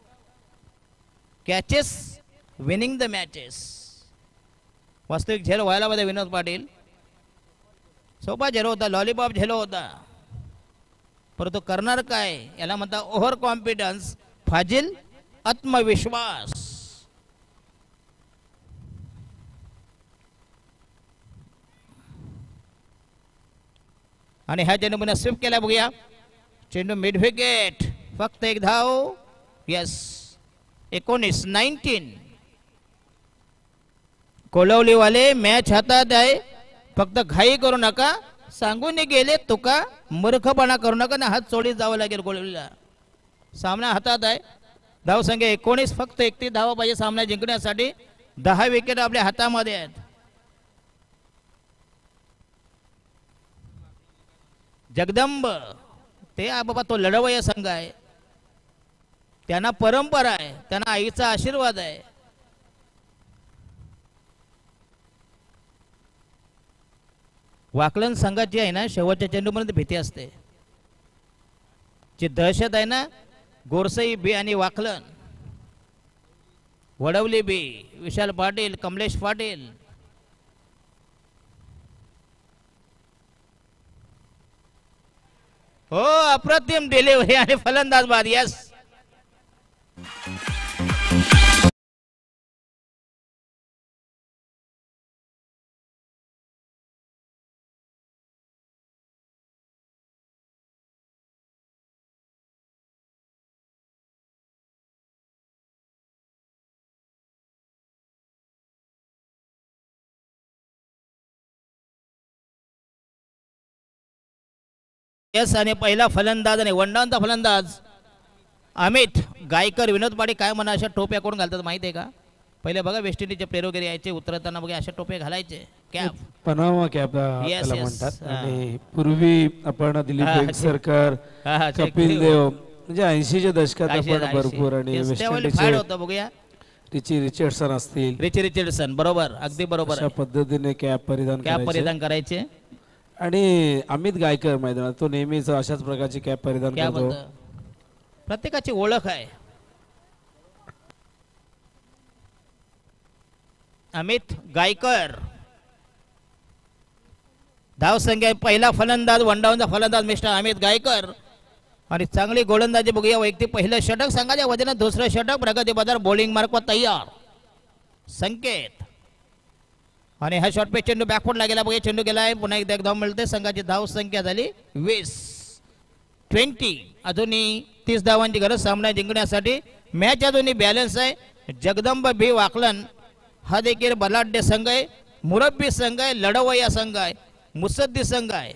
Catches winning the matches. वास्तविक झेल व्हायला पाहिजे विनोद पाटील. सोपा झेल होता. लॉलीपॉप झेल होता. परंतु करणार काय याला म्हणता ओव्हर कॉन्फिडन्स. फाजील आत्मविश्वास. आणि हा चेंडू पुन्हा स्वीप केला बघूया. चेंडू मिड विकेट. फक्त एक धाव. यस एकोणीस नाईन्टीन. कोलवलीवाले मॅच हातात आहे. फक्त घाई करू नका. सांगून गेले तुका मूर्खपणा करू नका ना. हात सोडीत जावं लागेल. कोलवलीला सामना हातात आहे. धावसंख्या एकोणीस, फक्त एकतीस धावा पाहिजे सामना जिंकण्यासाठी. दहा विकेट आपल्या हातामध्ये आहेत. जगदंब ते आ बाबा तो लढवय्या संघ आहे, त्यांना परंपरा आहे, त्यांना आईचा आशीर्वाद आहे. वाकलन संघाची आहे ना शेवटच्या चेंडूपर्यंत भीती असते. जी दहशत आहे ना गोरसई बी आणि वाकलन, वडवली बी, विशाल पाटील, कमलेश पाटील. हो अप्रतिम डिलिव्हरी आणि फलंदाज बाद. यस यस आणि पहिला फलंदाज आणि वंडांचा फलंदाज अमित गायकर. विनोद पाडी काय म्हणा अशा टोप्या कोण घालतात माहिती आहे का? पहिले बघा वेस्ट इंडिजचे प्लेयर वगैरे यायचे, उतरताना बघा अशा टोप्या घालायचे, कॅप पनामा कॅप Yes, त्याला yes. म्हणतात. हा. आणि पूर्वी आपण दिलीप हा, वेंगसरकर, हा, हा, ते- कपिल देव म्हणजे ऐंशीच्या दशकात ऐंशी- आपण ऐंशी. भरपूर आणि Yes, वेस्ट त्यावेळी इंडिजचे फाड होतं बघूया. रिची रिचर्डसन असतील, रिची रिचर्डसन बरोबर, अगदी बरोबर अशा आहे. पद्धतीने कॅप परिधान कॅप करायचे. परिधान करायचे. आणि अमित गायकर मैदानात तो नेहमीच अशाच प्रकारची कॅप परिधान कॅप करतो. होतं. प्रत्येकाची ओळख आहे. अमित गायकर. धावसंख्या पहिला फलंदाज वनडाऊनचा फलंदाज मिस्टर अमित गायकर. आणि चांगली गोलंदाजी बघूया. वैयक्तिक पहिलं षटक संघाच्या वतीनं, दुसरं षटक प्रगती बदल बॉलिंग मार्कवर तयार संकेत. आणि हा शॉर्ट पे चेंडू बॅकफुटला गेला बघा. चेंडू गेलाय, पुन्हा एकदा एक धाव मिळते. संघाची धाव संख्या झाली वीस, ट्वेंटी. अजूनही तीस धावांची गरज सामना जिंकण्यासाठी. मॅच अजूनही बॅलन्स आहे. जगदंब बी वाकलन हा देखील बलाढ्य संघ आहे, मुरब्बी संघ आहे, लढवय्या संघ आहे, मुसद्दी संघ आहे.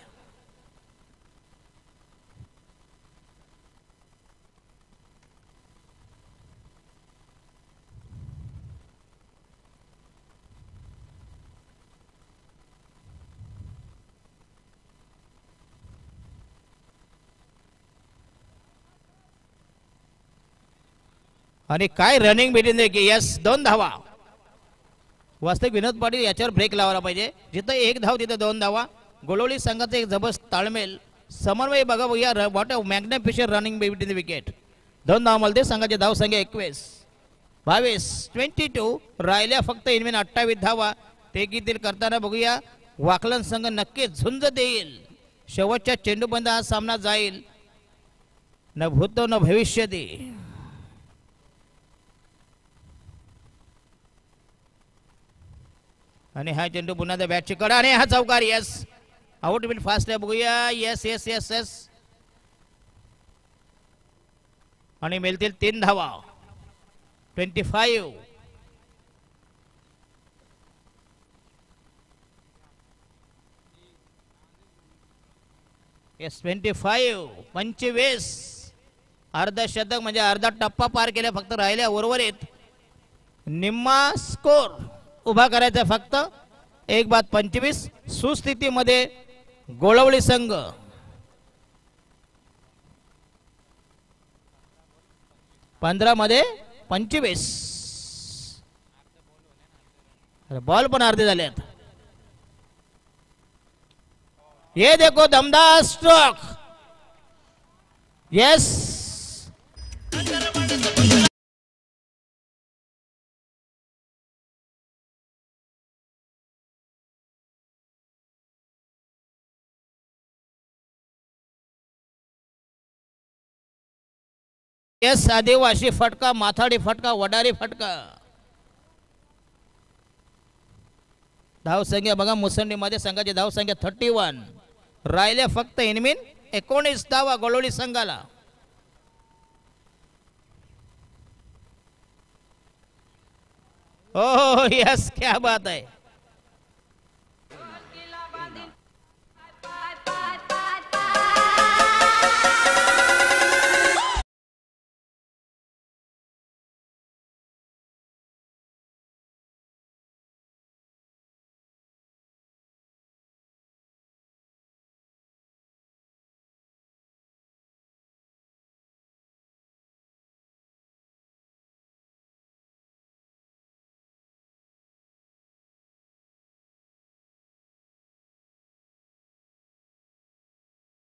आणि काय रनिंग भेटून की यस दोन धावा. वास्तविक विनोद पाटील याच्यावर ब्रेक लावायला पाहिजे. जिथं एक धाव तिथं दोन धावा. गोळवली संघाचं एक जबरदस्त ताळमेल समन्वय बघा बघूया. What a magnificent running between the wicket. दोन धाव मला संघाची धाव संख्या एकवीस, बावीस, ट्वेंटी टू. राहिल्या फक्त इनमेन अठ्ठावीस धावा. ते किती करताना बघूया. वाकलन संघ नक्कीच झुंज देईल. शेवटच्या चेंडूपर्यंत हा सामना जाईल. न भूतो न भविष्य दे. आणि हा चेंडू पुन्हा त्या बॅटची कडा आणि हा चौकार. यस आउट बिट फास्ट आहे बघूया. यस यस यस यस आणि मिळतील तीन धावा. Twenty five. Yes twenty five, पंचवीस. अर्धा शतक म्हणजे अर्धा टप्पा पार केला. फक्त राहिल्या उर्वरित निम्मा स्कोर उभा करायचा. फक्त एक बाद पंचवीस. सुस्थितीमध्ये गोळवली संघ. पंधरा मध्ये पंचवीस. बॉल पण अर्धे झालेत. ये देखो दमदार स्ट्रोक. यस यस आदिवासी फटका, माथाडी फटका, वडारी फटका. धाव संख्या बघा मुसंडीमध्ये संघाची धाव संख्या थर्टी वन. राहिल्या फक्त इनमीन एकोणीस धावा गोळवली संघाला. हो यस क्या बात आहे.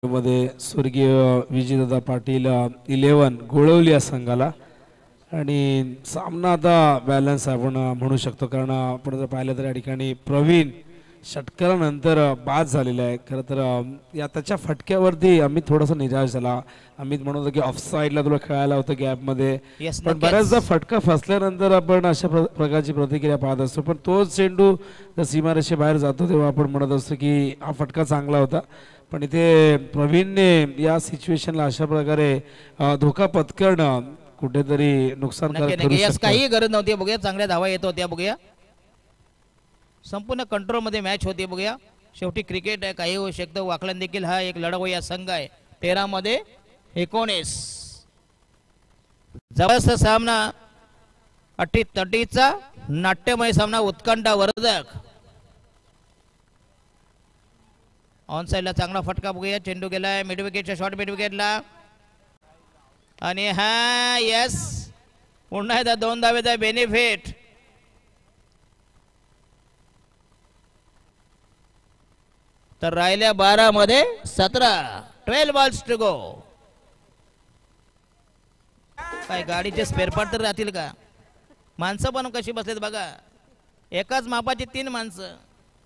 मध्ये स्वर्गीय विजयदादा पाटील इलेव्हन गोळवली या संघाला. आणि सामना आता बॅलन्स आपण म्हणू शकतो, कारण आपण जर पाहिलं तर या ठिकाणी प्रवीण षटकारानंतर बाद झालेला आहे. खरं तर या त्याच्या फटक्यावरती अमित थोडासा निराश झाला. अमित म्हणत होता की ऑफ साईडला तुला खेळायला होतं गॅपमध्ये, Yes, पण नक्कीच. बऱ्याचदा फटका फसल्यानंतर आपण अशा प्र- प्रकारची प्रतिक्रिया पाहत असतो. पण तोच चेंडू जर सीमारेषेबाहेर जातो तेव्हा आपण म्हणत असतो की हा फटका चांगला होता. पण इथे प्रवीणने या सिच्युएशनला अशा प्रकारे अ, धोका पत्करणं कुठेतरी नुकसानकारक नक्की ठरू नक्की यास शकतं. काही गरज नव्हती. बघूया चांगल्या धावा येत होत्या. बघूया संपूर्ण कंट्रोल मध्ये मॅच होती. बघूया शेवटी क्रिकेट आहे, काही होऊ शकतं. वाकलन देखील हा एक लढाऊ या संघ आहे. तेरा मध्ये एकोणीस जबरदस्त सामना, अटी तटीचा नाट्यमय सामना, उत्कंठा वर्धक. ऑन साइडला चांगला फटका. बघूया चेंडू गेलाय मिड विकेटच्या शॉर्ट मिड विकेटला. आणि हा यस पुन्हा एकदा दोन धावेचा बेनिफिट. तर राहिल्या बारा मध्ये सतरा. Twelve balls to go. काय गाडीचे स्पेअर पार्ट तर राहतील का? माणसं पण कशी बसलेत बघा, एकाच मापाची तीन माणसं.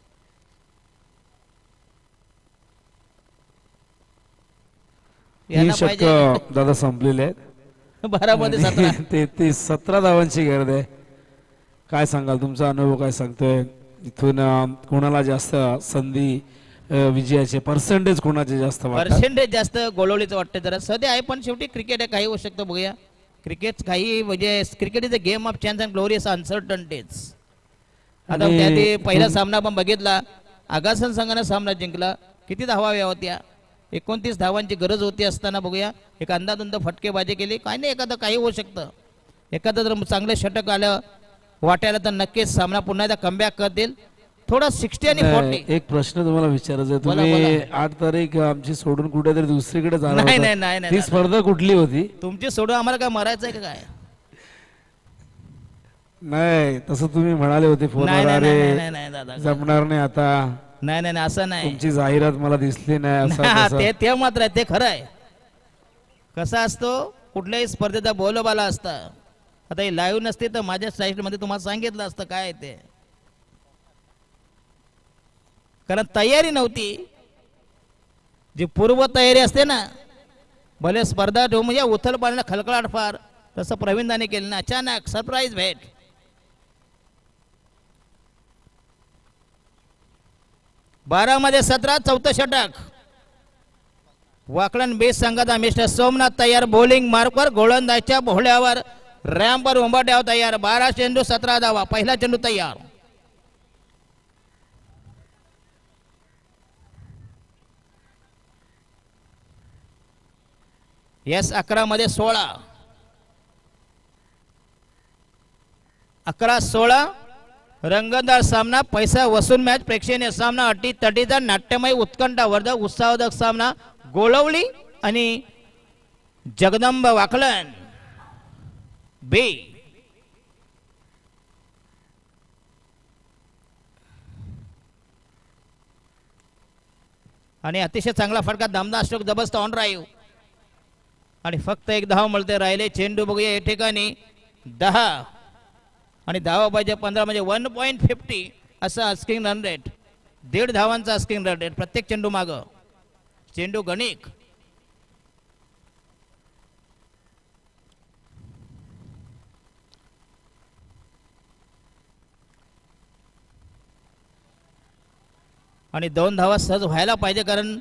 तीन यांना षटक दादा संपलेले आहेत. बारा मध्ये सतरा. तेहतीस सतरा धावांची गर्द आहे. काय सांगाल, तुमचा अनुभव काय सांगतोय? इथून अं, कोणाला जास्त संधी अं, विजयाचे पर्सेंटेज कोणाचे जास्त वाटतात? पर्सेंटेज जास्त गोलवलीचं वाटतं जरा. सध्या आहे पण शेवटी क्रिकेट आहे, काही होऊ शकतं. बघूया क्रिकेट काही म्हणजे cricket is a game of chance and glorious uncertainties. आता आणि त्यात पहिला तुम- सामना आपण बघितला, आगासन संघानं सामना जिंकला. किती धावा हव्या होत्या? एकोणतीस धावांची गरज होती असताना बघूया एक अंदाधुंद फटकेबाजी केली. काय नाही, एखादं काही होऊ शकतं. एखादं जर चांगलं षटक आलं वाटायला तर नक्कीच सामना पुन्हा एकदा कमबॅक करतील. थोडा सिक्स्टी आणि नाही, फोर्टी. एक प्रश्न तुम्हाला विचारायचा आहे. बोला, तुम्ही बोला. आठ तारीख आमची सोडून कुठेतरी दुसरीकडे जाणार नाही, होता. नाही, नाही, नाही, ती दादा. स्पर्धा कुठली होती? तुमची सोडून आम्हाला काय मरायचं आहे का काय? नाही, तसं तुम्ही म्हणाले होते नाही फोनवर, नाही नाही नाही अरे नाही दादा. जमणार नाही आता, नाही नाही नाही, असं नाही. तुमची जाहिरात मला दिसली नाही असं हा, तसं. ते ते मात्र आहे, ते खरं आहे. कसा असतो कुठल्याही स्पर्धेचा बोलबाला असता. आता ही लाईव्ह नसते तर माझ्या साईट मध्ये तुम्हाला सांगितलं असतं काय आहे ते, कारण तयारी नव्हती. जी पूर्व तयारी असते ना, भले स्पर्धा ठेवून म्हणजे उथल पाण्याला खलखलाट फार, तसं प्रवीणदाने केलं ना. अचानक सरप्राईज भेट. बारा मध्ये सतरा. चौथं षटक. वाकलन बेस संघाचा मिस्टर सोमनाथ तयार. बॉलिंग मार्कवर गोलंदाजच्या भोवळ्यावर रॅम्पवर उंबाट्यावर तयार. बारा चेंडू सतरा धावा. पहिला चेंडू तयार. येस अकरा मध्ये सोळा. अकरा सोळा रंगतदार सामना, पैसा वसूल मॅच, प्रेक्षणीय सामना, अटी तटीचा नाट्यमय उत्कंठावर्धक उत्साहवर्धक सामना. गोळवली आणि जगदंब वाकलन बी. आणि अतिशय चांगला फटका, दमदार स्ट्रोक, जबरदस्त ऑन ड्राईव्ह. आणि फक्त एक धाव मिळते. राहिले चेंडू बघूया या ठिकाणी दहा. आणि धावा पाहिजे पंधरा, म्हणजे वन पॉईंट फिफ्टी असं आस्किंग रन रेट. दीड धावांचा आस्किंग रन रेट प्रत्येक चेंडू माग. चेंडू गणिक. आणि दोन धावा सहज व्हायला पाहिजे, कारण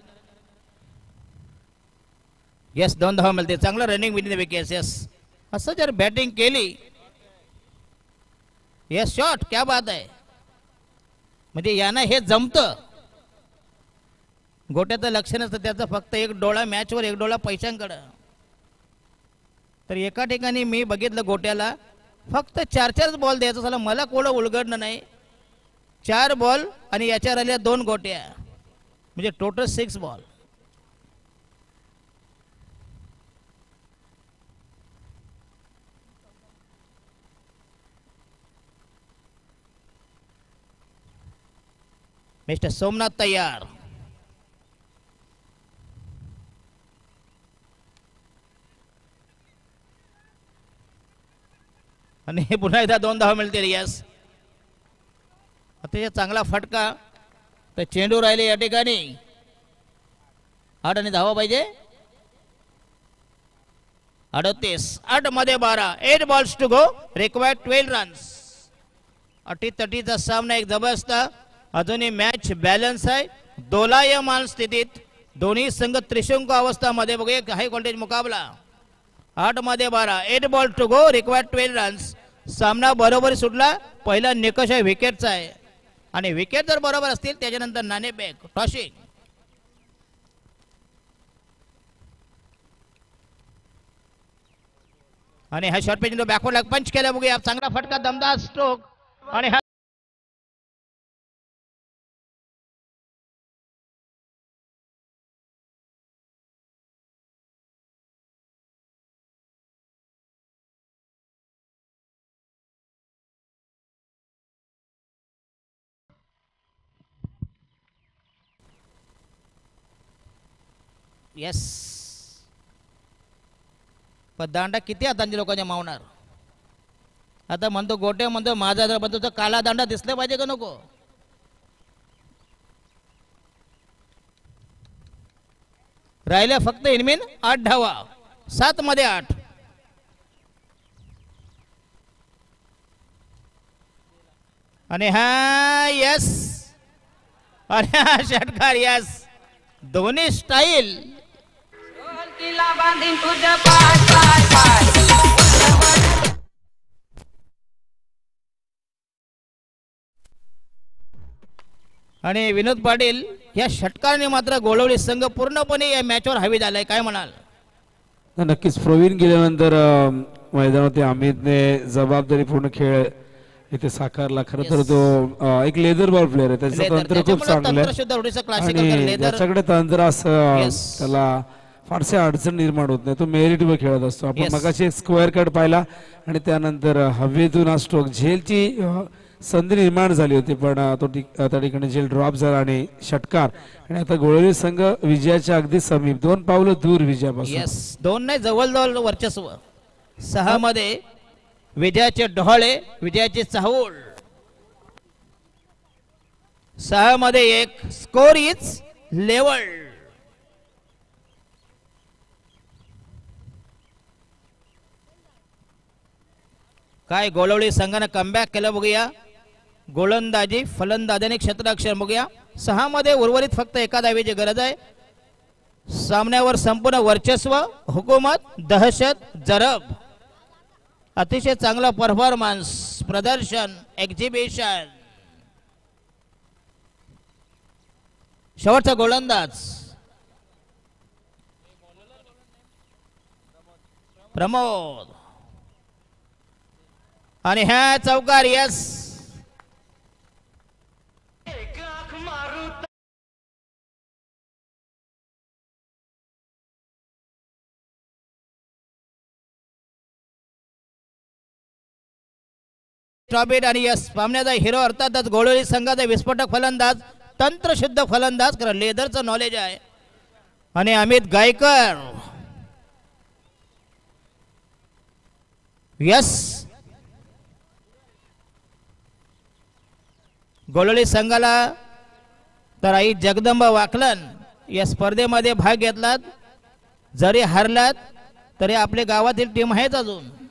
येस दोन धावा मिळते. चांगलं रनिंग विन द विकेट्स. येस असं जर बॅटिंग केली, येस शॉट, क्या बात आहे. म्हणजे यानं हे जमतं. गोट्याचं लक्ष नसतं त्याचं, फक्त एक डोळा मॅचवर, एक डोळा पैशांकडं. तर एका ठिकाणी मी बघितलं गोट्याला फक्त चार चारच बॉल द्यायचं झालं. मला कोणं उलगडणं नाही. चार बॉल आणि याच्यावर आल्या दोन गोट्या, म्हणजे total six ball. Mister Somnath तयार. आणि पुन्हा एकदा दोन धावा मिळतील. यस, अतिशय चांगला फटका. तर चेंडू राहिले या ठिकाणी आठ आणि धावा पाहिजे. अडतीस आठ मध्ये बारा. Eight balls to go. Required twelve runs. अटी तटीचा सामना एक जबरदस्त. अजूनही मॅच बॅलन्स आहे. दोलायमान स्थितीत दोन्ही संघ त्रिशंकू अवस्थामध्ये. बघूया हाय क्वालिटी मुकाबला. आठ मध्ये बारा. Eight ball to go. Required twelve runs. सामना बरोबर सुटला. पहिला निकष आहे विकेटचा आहे आणि विकेट जर बरोबर असतील त्याच्यानंतर नाणेफेक. टॉसिंग. आणि हा शॉर्ट पेज बॅकवर्ड पंच केला. बघूया चांगला फटका दमदार स्ट्रोक. आणि हा यस, पण दांडा किती हातांच्या लोकांच्या मावणार. आता म्हणतो गोट्या म्हणतो माझा जर म्हणतो तर काला दांडा दिसला पाहिजे का नको. राहिल्या फक्त इनमीन आठ धावा. सात मध्ये आठ. आणि हा यस, आणि हा षटकार यस. दोन्ही स्टाईल. आणि विनोद पाटील या षटकाराने मात्र गोळवली संघ पूर्णपणे या मॅचवर हवी झालाय. काय म्हणाल. नक्कीच प्रवीण गेल्यानंतर अं, मैदानावरती अमितने जबाबदारीपूर्ण खेळ इथे साकारला. खरं तर तो अं, एक लेदर बॉल प्लेअर आहे. त्याचं तंत्र खूप चांगलं आहे आणि त्याच्याकडे तंत्र असं Yes. त्याला फारसे अडचण निर्माण होत नाही. तो मेरिटवर खेळत असतो. आपण Yes. मगाशी एक स्क्वेअर कट पाहिला आणि त्यानंतर हवेतून हा स्ट्रोक झेलची अं, संधी निर्माण झाली होती पण अं, तो टिक- अं, त्या ठिकाणी झेल ड्रॉप झाला आणि षटकार. आणि आता गोळवली संघ विजयाच्या अगदी समीप दोन पावलं दूर विजयापासून. येस, दोन नाही जवळजवळ वर्चस्व. सहा मध्ये विजयाचे डोहाळे. विजयाचे चाहूल. सहा मध्ये एक. Score is level. काय गोळवली संघानं कमबॅक केलं बघूया. गोलंदाजी फलंदाजाने क्षेत्राक्षर बघूया. सहा मध्ये उर्वरित फक्त एका धावेची गरज आहे. सामन्यावर संपूर्ण वर्चस्व. हुकूमत, दहशत, जरब. अतिशय चांगला परफॉर्मन्स, प्रदर्शन, एक्झिबिशन. शेवटचा गोलंदाज प्रमोद. आणि ह्या चौकार यस. ट्रॉबेट आणि यस सामन्याचा हिरो अर्थातच गोळवली संघाचा विस्फोटक फलंदाज, तंत्रशुद्ध फलंदाज. कारण लेदरचं नॉलेज आहे. आणि अमित गायकर. यस, गोळवली संघाला तर आई जगदंबा वाकलन या स्पर्धेमध्ये भाग घेतलात. जरी हरलात तरी आपल्या गावातील टीम आहेच अजून.